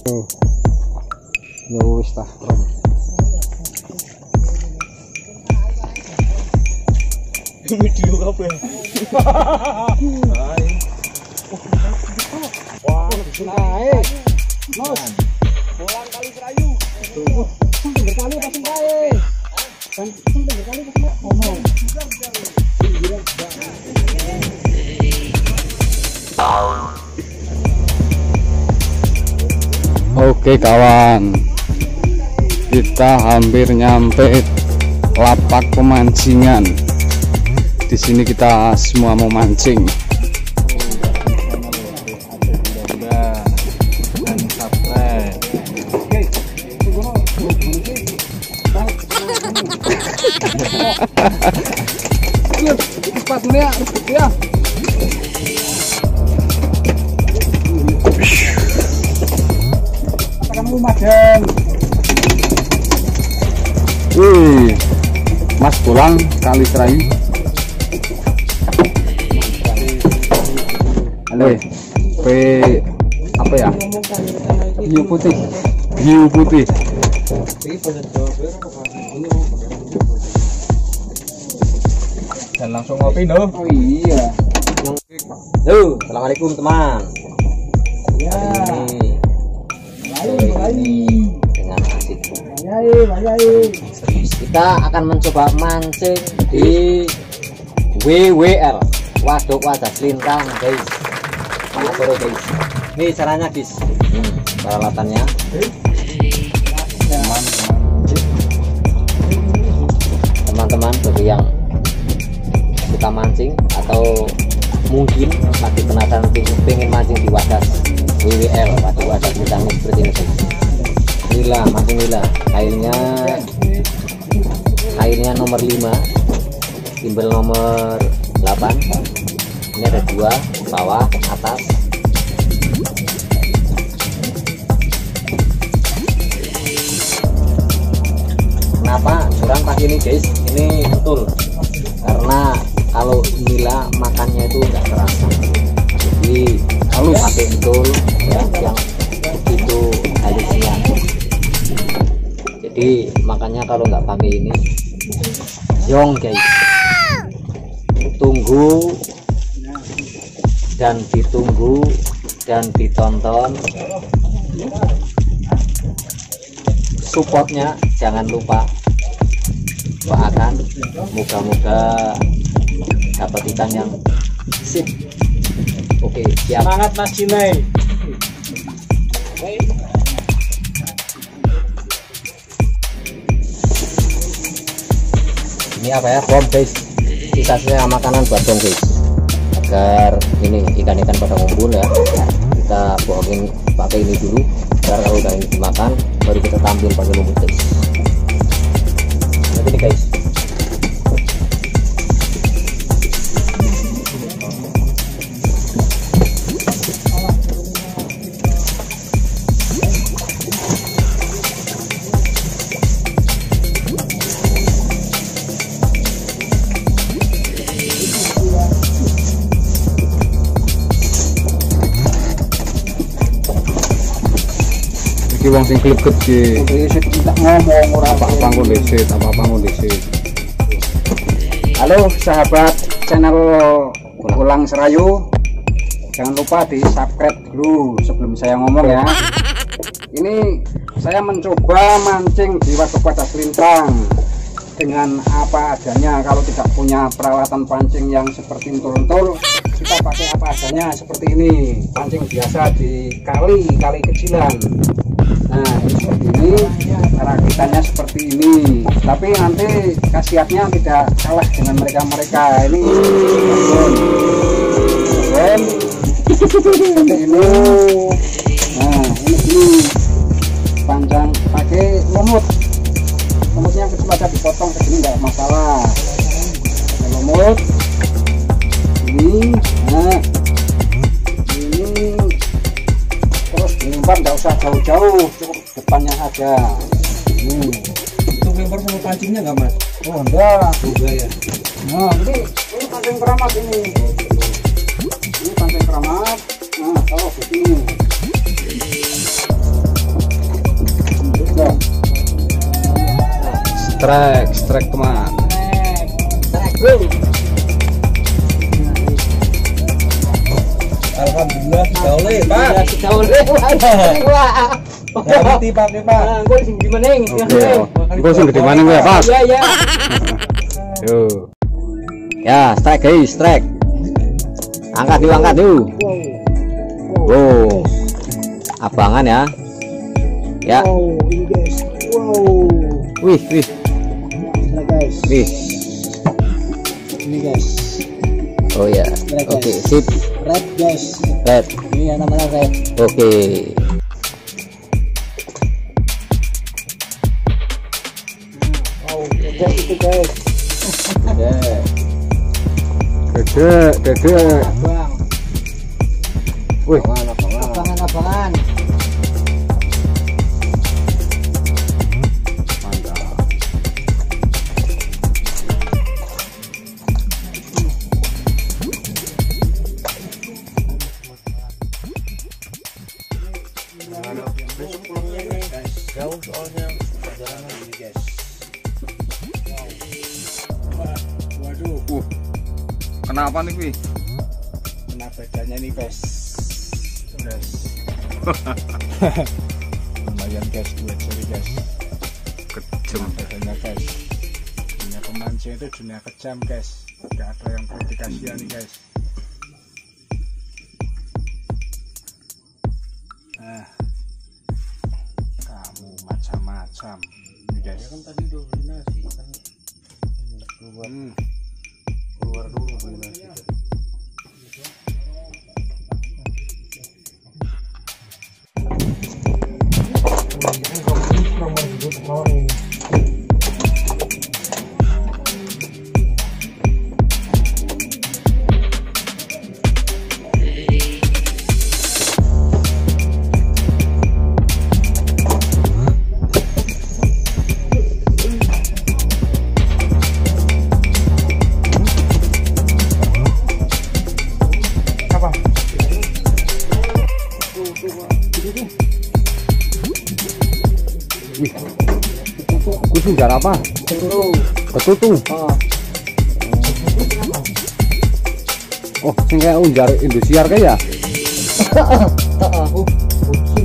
Ya wis tah. Video kabeh. Wah, Naik. Mas. bolang kali Serayu. Berkali pasang kae. Kan berkali pasang ngomong. Oke kawan, kita hampir nyampe lapak pemancingan. Di sini kita semua mau mancing. Sepatunya ya. Kamu madan. Wih, Mas pulang kali Serayu. Halo, apa ya? Hiu putih. Hiu putih. Dan langsung ngopi dong. Oh iya. Halo, assalamualaikum teman. Ya. Ini dengan asik. Kita akan mencoba mancing di WWL, Waduk Wadah Selintang, guys. Selamat sore, guys. Ini caranya, guys. Peralatannya. Teman-teman bagi yang suka mancing atau mungkin lagi penasaran pengen mancing di Wadas WWL, Waduk Wadah Selintang seperti ini, guys. Nila, mancing nila. Kailnya nomor 5, timbel nomor 8. Ini ada 2, bawah, atas. Kenapa curang pakai ini, guys? Ini betul karena kalau nila makannya itu enggak terasa, jadi halus, pakai betul ya, yang itu halusnya. Jadi makanya kalau nggak pakai ini yong, guys. Tunggu dan ditunggu dan ditonton, supportnya jangan lupa. Doakan moga-moga dapat ikan yang sip. Oke, siap. Semangat Mas Jinai. Ini apa ya, bom, guys. Sisa-sisa makanan buat bom, guys, agar ini ikan-ikan pada ngumpul ya. Kita bohongin pakai ini dulu, biar kalau udah ini dimakan baru kita tampil pakai lumpur, guys. Seperti ini, guys. Iki wong sing klebet iki. Tak ngomong ora apa-apa kondisi, apa-apa kondisi. Halo sahabat channel Pulang Serayu. Jangan lupa di subscribe dulu sebelum saya ngomong ya. Ini saya mencoba mancing di Waduk Wadah Selintang dengan apa adanya. Kalau tidak punya peralatan pancing yang seperti entul-entul, kita pakai apa adanya seperti ini. Pancing biasa di kali kecilan. Nah ini seperti ini, perakitannya seperti ini, tapi nanti khasiatnya tidak kalah dengan mereka-mereka. Ini seperti ini. Nah ini panjang, pakai lumutnya cuma bisa dipotong ke sini, nggak masalah. Pakai lumut ini. Nah ini terus dilempar, nggak usah jauh-jauh, cukup depannya saja. Untuk lempar sama pancingnya nggak, Mas? Oh enggak Juga ya. nah ini pancing keramat ini pancing keramat. Nah kalau begini strike teman. Strike bro. Alhamdulillah sudah oleh Pak. Sudah oleh. Wah. Ganti pakai Pak. Gue sing gimana nih? Gue sing gede mana gue ya Pak? Iya. Yo. Ya, strike guys, strike. Angkat yuk. Wow. Abangan ya. Ya. Wow, ini guys. Wow. Wih. Nah guys. Wih. Ini guys. Oh ya. Red, Oke, guys. sip. Red guys. Red. Ini yang namanya red. Oke. Wow, guys itu guys. Gede. Abang. Wih, Abangan. mantap. Jauh soalnya perjalanan ini guys. Waduh, Kenapa nih, Pi? kena bedanya nih guys. Lumayan guys, duit sorry guys. Kejam. Bedanya guys. Dunia pemancing itu dunia kejam guys. Gak ada yang perlu dikasihani guys. Kamu macam-macam ini guys. Kan tadi dominasi kan keluar dulu dominasi. Kucing jar apa? Ketutu. Oh, sing kayak unjar Indosiar kayak ya?